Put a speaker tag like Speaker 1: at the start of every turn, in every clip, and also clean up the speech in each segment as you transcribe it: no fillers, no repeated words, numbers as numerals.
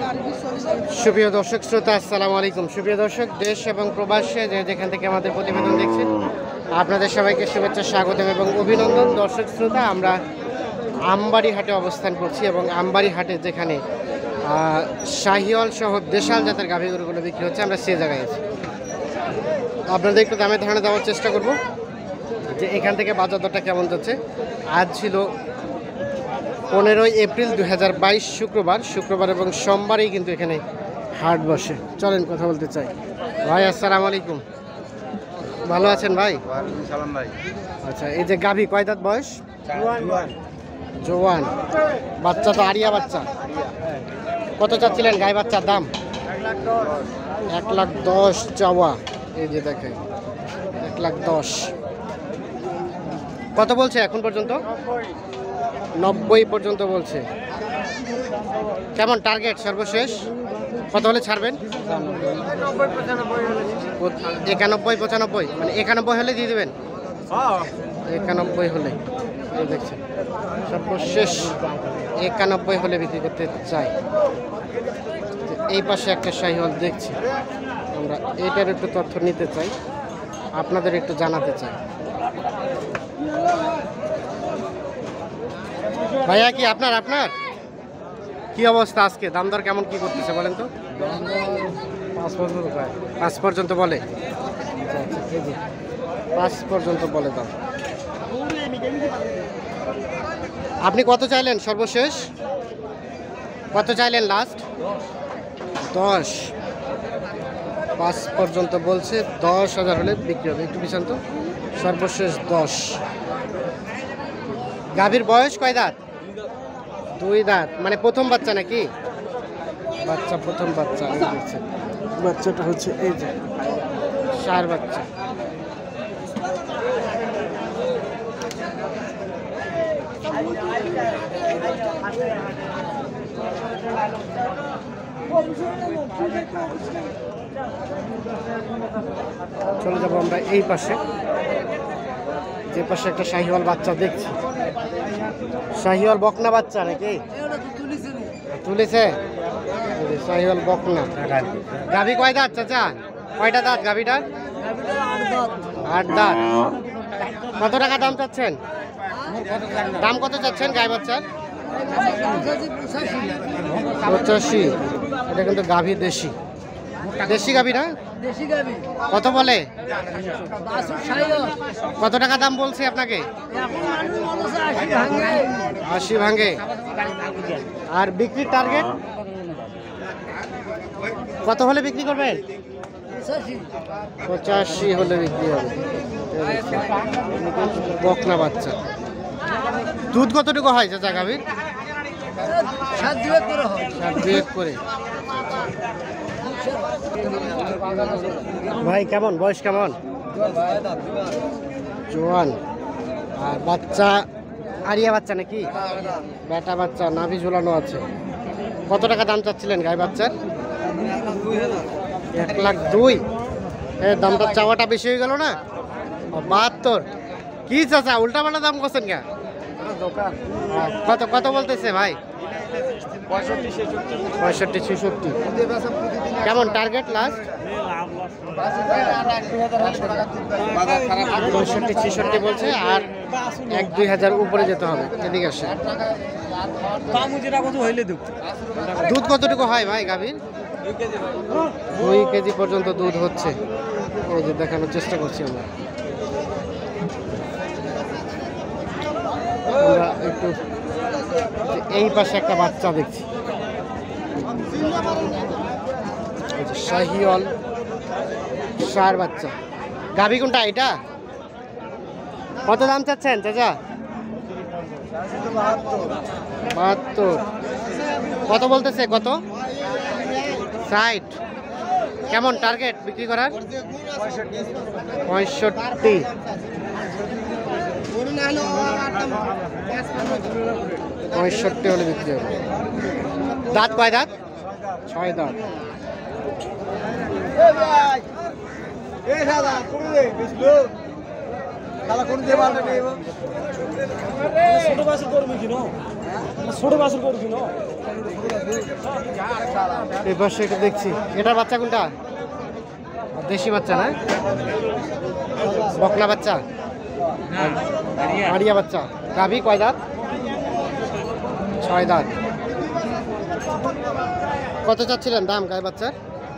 Speaker 1: সুপ্রিয় দর্শক শ্রোতা, আসসালামু আলাইকুম। সুপ্রিয় দর্শক, দেশ এবং প্রবাসে যেখান থেকে আমাদের প্রতিবেদন দেখছেন, আপনাদের সবাইকে শুভেচ্ছা, স্বাগতম এবং অভিনন্দন। দর্শক শ্রোতা, আমরা আমবাড়ি হাটে অবস্থান করছি এবং আমবাড়ি হাটে যেখানে শাহিওয়াল সহ দেশাল জাতের গাভী গরুগুলো বিক্রি হচ্ছে, আমরা সে জায়গায় আছি। আপনাদের একটু দামে ধারণা দেওয়ার চেষ্টা করব যে এখান থেকে বাজার দরটা কেমন যাচ্ছে। আজ ছিল 15 এপ্রিল 2022 শুক্রবার এবং সোমবারেই কিন্তু এখানে হাট বসে। চলেন কথা বলতে চাই। ভাই আসসালামু আলাইকুম, ভালো আছেন ভাই?
Speaker 2: সালাম ভাই।
Speaker 1: আচ্ছা, এই যে গাভী কয় দাঁত বয়স? জোয়ান বাচ্চা, তো আরিয়া বাচ্চা। কত চাচ্ছিলেন গাই বাচ্চার দাম? 1,10,000 চাওয়া। এই যে দেখেন 1,10,000। কত বলছে এখন পর্যন্ত? 90 পর্যন্ত বলছে। কেমন টার্গেট সর্বশেষ? কত হলে ছাড়বেন? 91, 95, মানে 91 হলে দিয়ে দেবেন? 91 হলে। এই দেখছেন সর্বশেষ 91 হলে বিক্রি করতে চাই। এই পাশে একটা শাহিওয়াল দেখছি, আমরা এটার একটু তথ্য নিতে চাই, আপনাদের একটু জানাতে চাই। ভাইয়া কি আপনার কি অবস্থা আজকে? দাম দর কেমন কি করতেছে বলেন তো? 5 পর্যন্ত বলে। 5 পর্যন্ত বলে দাম। আপনি কত চাইলেন সর্বশেষ? কত চাইলেন লাস্ট? 10। 5 পর্যন্ত বলছে। 10,000 হলে বিক্রি হবে। একটু পিছন তো। সর্বশেষ 10। গাভীর বয়স কয় দাঁত? 2 দাঁত, মানে প্রথম বাচ্চা নাকি? বাচ্চা, প্রথম বাচ্চা। বাচ্চাটা হচ্ছে এই যে ষাঁড় বাচ্চা। চলে যাবো আমরা এই পাশে, যে পাশে একটা শাহিওয়াল বাচ্চা দেখছি। শাহিওয়াল বকনা বাচ্চা নাকি? তুলেছে শাহিওয়াল বকনা। গাভী কয় দাঁত চাচা? কয়টা দাঁত গাভীটা? 8 দাঁত। কত টাকা দাম চাচ্ছেন? দাম কত চাচ্ছেন গাই বাচ্চার? 85। এটা কিন্তু গাভী দেশি গাভী না? কত বলে? কত টাকা দাম বলছে আপনাকে? 80 ভাঙে। আর বিক্রির টার্গেট কত হলে বিক্রি করবেন? 85 হলে বিক্রি হবে। বকনা বাচ্চা। দুধ কতটুকু হয় চাচা গাভীর? 7-2 করে। ভাই কেমন বয়স? কেমন? জোয়ান। আর বাচ্চা আরিয়া বাচ্চা নাকি? বেটা বাচ্চা, নাভি ঝুলানো আছে। কত টাকা দাম চাচ্ছিলেন গাই বাচ্চার? 1,02,000। দামটা চাওয়াটা বেশি হয়ে গেল না? 72। কি চাচা উল্টা পাল্টা দাম করছেন কে? কত বলতেছে ভাই? 65-66। কেমন টার্গেট লাস্ট? 65-66 বলছে। আর 1-2 হাজার উপরে যেতে হবে। এদিকে আসে। দুধ কতটুকু হয় ভাই গাভীর? 2 কেজি পর্যন্ত দুধ হচ্ছে। এই যে দেখানোর চেষ্টা করছি আমরা একটু। এই পাশে একটা বাচ্চা দেখছি, শাহিওয়াল ষাঁড় বাচ্চা। গাভী কোনটা? এটা কত দাম চাচ্ছেন চাচা? 72। কত বলতেছে? কত? 60। কেমন টার্গেট বিক্রি করার? 65। 65 হলে বিক্রি হবে। দাঁত কয় দাঁত? 6 দাঁত।
Speaker 3: ছোট বাছুর করবি কিনো? ছোট বাছুর করবি কিনো?
Speaker 1: এই পাশে এটা দেখছি, এটার বাচ্চা কোনটা? দেশি বাচ্চা না, বকনা বাচ্চা, আড়িয়া বাচ্চা। গাভী কয় দাঁত? 6 দাঁত। কত চাচ্ছিলেন দাম গায়ে বাচ্চার?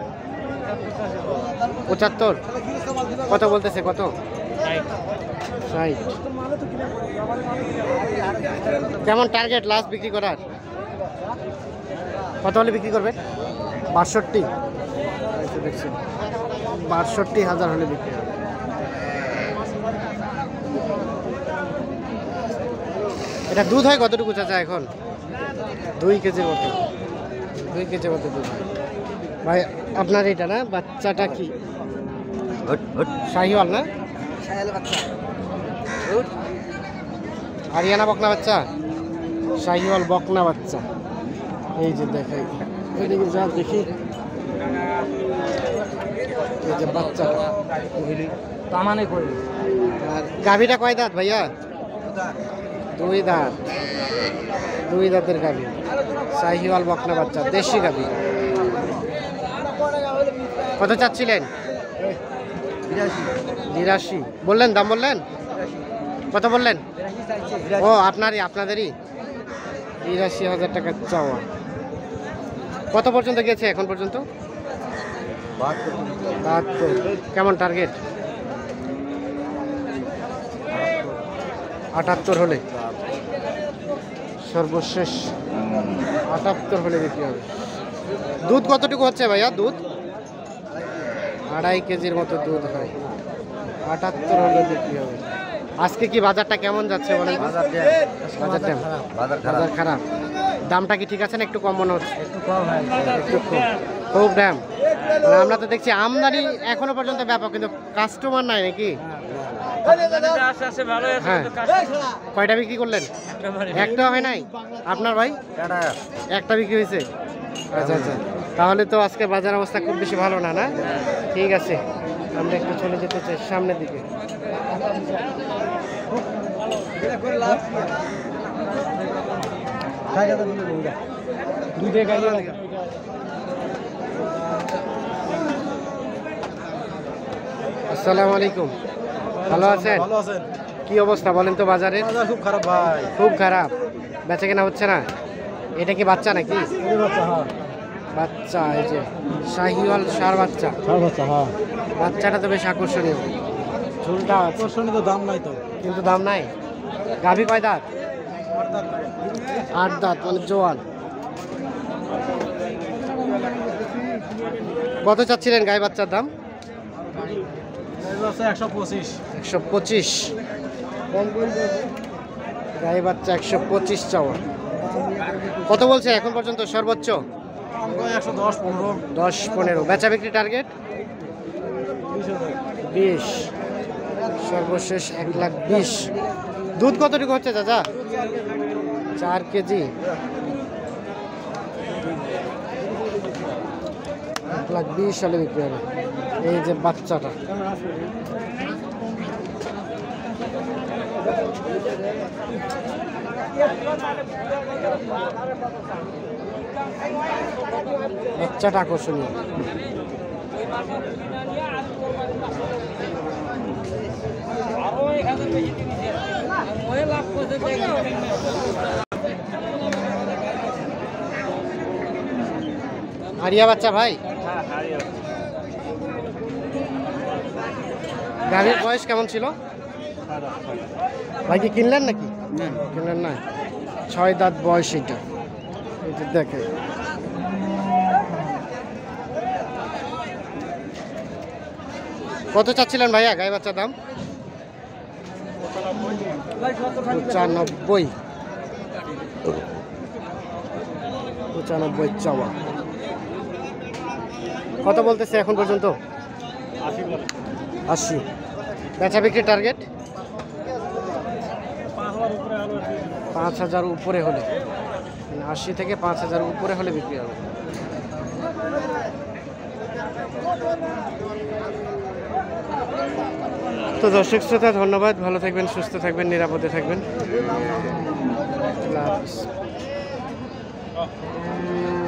Speaker 1: 75। কত বলতেছে? কত? 60। কেমন টার্গেট লাস্ট বিক্রি করার? কত হলে বিক্রি করবেন? 62। 62,000 হলে বিক্রি হবে। এটা দুধ হয় কতটুকু চাচা এখন? 2 কেজির মতো। 2 কেজির মতো দুধ হয়। ভাই আপনার এটা না, বাচ্চাটা কি শাহিওয়াল না? হরিয়ানা বকনা বাচ্চা, শাহিওয়াল বকনা বাচ্চা। এই যে দেখাই, ওইদিকে যা দেখি, এই যে বাচ্চাটা। আর গাভীটা কয় দাঁত ভাইয়া? 2 দাঁত। 2 দাঁতের গাভী, শাহিওয়াল বকনা বাচ্চা, দেশি গাভী। কত চাচ্ছিলেন? 82 বললেন, দাম বললেন? কত বললেন? ও আপনাদেরই 82,000 টাকা চাওয়া। কত পর্যন্ত গেছে এখন পর্যন্ত? 72। কেমন টার্গেট? 78 হলে সর্বশেষ 78 হলে বিক্রি হবে। দুধ কতটুকু হচ্ছে ভাইয়া? দুধ 2.5 কেজির মতো দুধ হয়। 78 হলে বিক্রি হবে। আজকে কি বাজারটা কেমন যাচ্ছে বলেন? বাজার খারাপ। দামটা কি ঠিক আছে না একটু কম মনে হচ্ছে? একটু কম। খুব দাম। মানে আমরা তো দেখছি আমদানি এখনো পর্যন্ত ব্যাপক, কিন্তু কাস্টমার নাই নাকি? হ্যাঁ। কয়টা বিক্রি করলেন? একটা হয় নাই আপনার ভাই? একটা বিক্রি হয়েছে। আচ্ছা আচ্ছা, তাহলে তো আজকে বাজার অবস্থা খুব বেশি ভালো না। না, ঠিক আছে, আমরা একটু চলে যেতে চাই সামনের দিকে। আসসালামু আলাইকুম, ভালো আছেন? কি অবস্থা বলেন তো বাজারের?
Speaker 2: খুব খারাপ ভাই,
Speaker 1: খুব খারাপ। বেচা কেনা হচ্ছে না। এটা কি বাচ্চা নাকি? বাচ্চা, এই যে শাহিওয়াল ষাঁড় বাচ্চা।
Speaker 2: হ্যাঁ,
Speaker 1: বাচ্চাটা তো বেশ আকর্ষণীয়। ঝুলটা
Speaker 2: আকর্ষণীয়, তো দাম নাই তো।
Speaker 1: কিন্তু দাম নাই। গাভী কয় দাঁত? 8 দাঁত, মানে জোয়ান। কত চাচ্ছিলেন গায়ে বাচ্চার দাম? 125। গায়ে বাচ্চা 125 চাওয়া। কত বলছে এখন পর্যন্ত সর্বোচ্চ? 10-15। বেচা বিক্রি টার্গেট 20। সর্বশেষ 1,20,000। দুধ কতটুকু হচ্ছে চাচা? 4 কেজি। 1,20,000 সালে বিক্রি হবে। এই যে বাচ্চাটা, বাচ্চাটা আকর্ষণীয়। আরিয়া বাচ্চা ভাই। গাভীর বয়স কেমন ছিল ভাই? কি কিনলেন নাকি? কিনলেন না। 6 দাঁত বয়স। এটা দেখে কত চাচ্ছিলেন ভাইয়া গায়ে বাচ্চার দাম? 95 চাওয়া। কত বলতেছে এখন পর্যন্ত? 80। বেচা বিক্রি টার্গেট 5,000 উপরে হলে, 80 থেকে 5,000 উপরে হলে বিক্রি হবে। তো দর্শক শ্রোতা, ধন্যবাদ। ভালো থাকবেন, সুস্থ থাকবেন, নিরাপদে থাকবেন। আল্লাহ হাফেজ।